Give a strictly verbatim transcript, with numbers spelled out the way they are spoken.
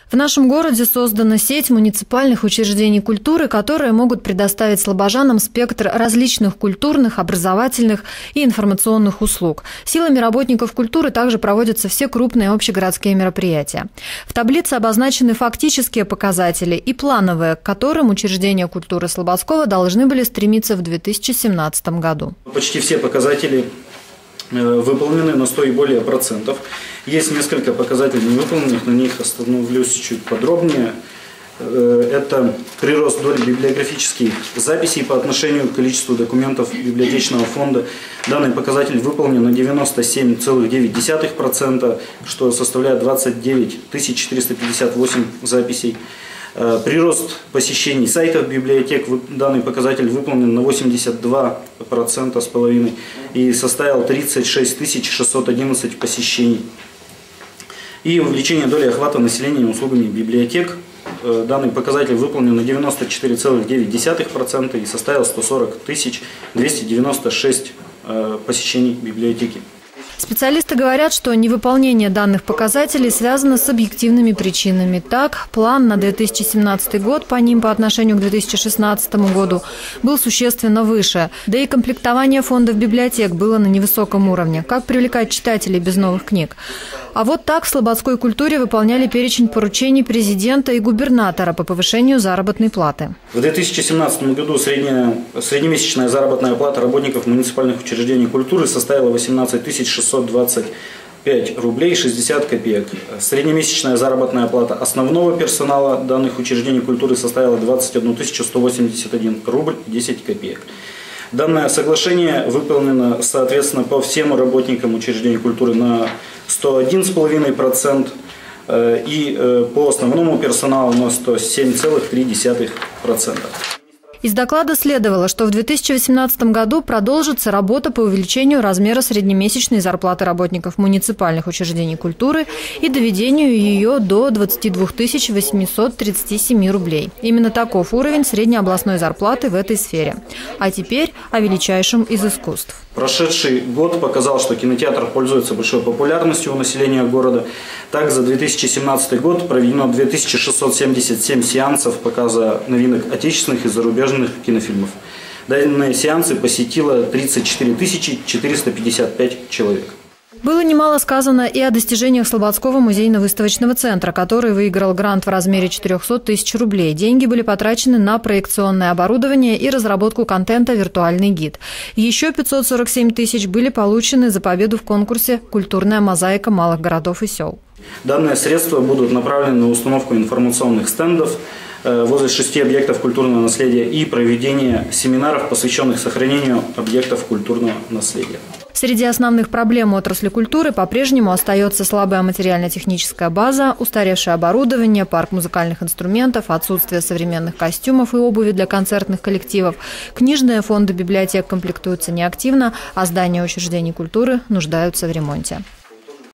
В нашем городе создана сеть муниципальных учреждений культуры, которые могут предоставить слобожанам спектр различных культурных, образовательных и информационных услуг. Силами работников культуры также проводятся все крупные общегородские мероприятия. В таблице обозначены фактические показатели и плановые, к которым учреждения культуры Слободского должны были стремиться в две тысячи семнадцатом году. Почти все показатели выполнены на сто и более процентов. Есть несколько показателей невыполненных, на них остановлюсь чуть подробнее. Это прирост доли библиографических записей по отношению к количеству документов библиотечного фонда. Данный показатель выполнен на девяносто семь целых девять десятых процента, что составляет двадцать девять тысяч четыреста пятьдесят восемь записей. Прирост посещений сайтов библиотек, данный показатель выполнен на восемьдесят два процента с половиной и составил тридцать шесть тысяч шестьсот одиннадцать посещений. И увеличение доли охвата населения услугами библиотек. Данный показатель выполнен на девяносто четыре целых девять десятых процента и составил сто сорок тысяч двести девяносто шесть посещений библиотеки. Специалисты говорят, что невыполнение данных показателей связано с объективными причинами. Так, план на две тысячи семнадцатый год по ним по отношению к две тысячи шестнадцатому году был существенно выше. Да и комплектование фондов библиотек было на невысоком уровне. Как привлекать читателей без новых книг? А вот так в слободской культуре выполняли перечень поручений президента и губернатора по повышению заработной платы. В две тысячи семнадцатом году средняя, среднемесячная заработная плата работников муниципальных учреждений культуры составила восемнадцать тысяч шестьсот двадцать пять рублей шестьдесят копеек. Среднемесячная заработная плата основного персонала данных учреждений культуры составила двадцать одну тысячу сто восемьдесят один рубль десять копеек. Данное соглашение выполнено, соответственно, по всем работникам учреждений культуры на сто один целых пять десятых процента и по основному персоналу на сто семь целых три десятых процента. Из доклада следовало, что в две тысячи восемнадцатом году продолжится работа по увеличению размера среднемесячной зарплаты работников муниципальных учреждений культуры и доведению ее до двадцати двух тысяч восьмисот тридцати семи рублей. Именно таков уровень среднеобластной зарплаты в этой сфере. А теперь о величайшем из искусств. Прошедший год показал, что кинотеатр пользуется большой популярностью у населения города. Так, за две тысячи семнадцатый год проведено две тысячи шестьсот семьдесят семь сеансов показа новинок отечественных и зарубежных кинофильмов. Данные сеансы посетило тридцать четыре тысячи четыреста пятьдесят пять человек. Было немало сказано и о достижениях Слободского музейно-выставочного центра, который выиграл грант в размере четырехсот тысяч рублей. Деньги были потрачены на проекционное оборудование и разработку контента «Виртуальный гид». Еще пятьсот сорок семь тысяч были получены за победу в конкурсе «Культурная мозаика малых городов и сел». Данные средства будут направлены на установку информационных стендов возле шести объектов культурного наследия и проведение семинаров, посвященных сохранению объектов культурного наследия. Среди основных проблем отрасли культуры по-прежнему остается слабая материально-техническая база, устаревшее оборудование, парк музыкальных инструментов, отсутствие современных костюмов и обуви для концертных коллективов. Книжные фонды библиотек комплектуются неактивно, а здания учреждений культуры нуждаются в ремонте.